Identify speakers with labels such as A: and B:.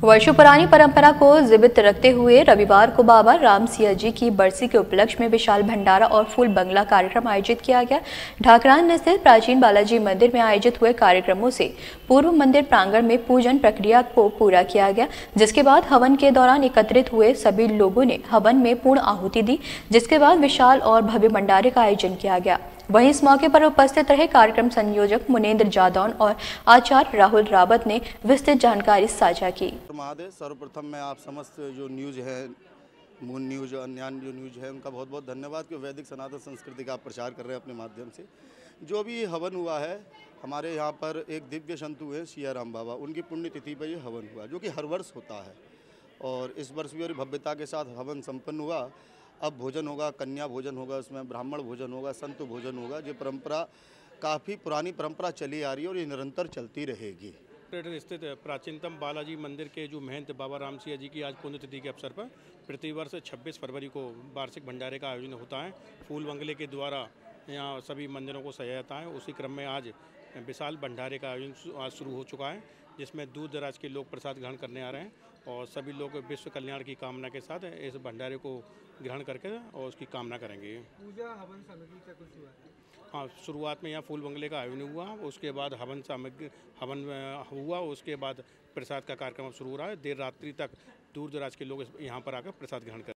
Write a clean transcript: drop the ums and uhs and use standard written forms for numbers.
A: वर्षों पुरानी परंपरा को जीवित रखते हुए रविवार को बाबा राम सिया जी की बरसी के उपलक्ष्य में विशाल भंडारा और फूल बंगला कार्यक्रम आयोजित किया गया। ढाकरान स्थित प्राचीन बालाजी मंदिर में आयोजित हुए कार्यक्रमों से पूर्व मंदिर प्रांगण में पूजन प्रक्रिया को पूरा किया गया, जिसके बाद हवन के दौरान एकत्रित हुए सभी लोगों ने हवन में पूर्ण आहुति दी, जिसके बाद विशाल और भव्य भंडारे का आयोजन किया गया। वहीं इस मौके पर उपस्थित रहे कार्यक्रम संयोजक मुनेंद्र जादौन और आचार्य राहुल रावत ने विस्तृत जानकारी साझा की।
B: महादेव, सर्वप्रथम मैं आप समस्त जो न्यूज़ है, मून न्यूज़ और अन्य जो न्यूज़ है, उनका बहुत बहुत धन्यवाद कि वैदिक सनातन संस्कृति का आप प्रचार कर रहे हैं अपने माध्यम से। जो भी हवन हुआ है, हमारे यहाँ पर एक दिव्य संतु है सिया राम बाबा, उनकी पुण्यतिथि पर ये हवन हुआ, जो कि हर वर्ष होता है। और इस वर्ष भी भव्यता के साथ हवन संपन्न हुआ। अब भोजन होगा, कन्या भोजन होगा, उसमें ब्राह्मण भोजन होगा, संत भोजन होगा। ये परंपरा काफ़ी पुरानी परंपरा चली आ रही है और ये निरंतर चलती रहेगी।
C: स्थित प्राचीनतम बालाजी मंदिर के जो महंत बाबा राम सिया जी की आज पुण्यतिथि के अवसर पर प्रतिवर्ष 26 फरवरी को वार्षिक भंडारे का आयोजन होता है। फूल बंगले के द्वारा यहाँ सभी मंदिरों को सजाया जाता है। उसी क्रम में आज विशाल भंडारे का आयोजन आज शुरू हो चुका है, जिसमें दूर दराज के लोग प्रसाद ग्रहण करने आ रहे हैं और सभी लोग विश्व कल्याण की कामना के साथ इस भंडारे को ग्रहण करके और उसकी कामना करेंगे।
D: पूजा हवन सामग्री का कुछ हुआ?
C: हाँ, शुरुआत में यहाँ फूल बंगले का आयोजन हुआ, उसके बाद हवन सामग्री हुआ, उसके बाद प्रसाद का कार्यक्रम शुरू हो रहा है। देर रात्रि तक दूर दराज के लोग यहाँ पर आकर प्रसाद ग्रहण कर